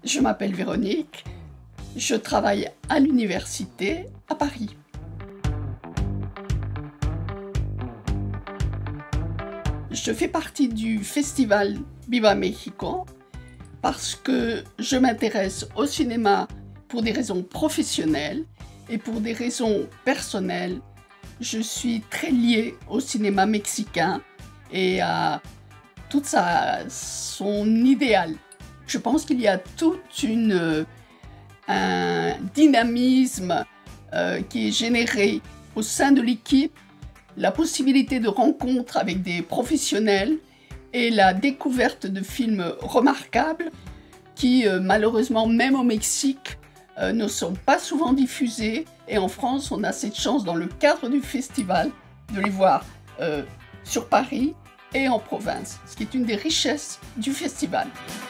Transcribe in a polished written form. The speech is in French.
Je m'appelle Véronique, je travaille à l'université à Paris. Je fais partie du festival Viva México parce que je m'intéresse au cinéma pour des raisons professionnelles et pour des raisons personnelles. Je suis très liée au cinéma mexicain et à tout son idéal. Je pense qu'il y a tout un dynamisme qui est généré au sein de l'équipe, la possibilité de rencontres avec des professionnels et la découverte de films remarquables qui, malheureusement, même au Mexique, ne sont pas souvent diffusés. Et en France, on a cette chance, dans le cadre du festival, de les voir sur Paris et en province, ce qui est une des richesses du festival.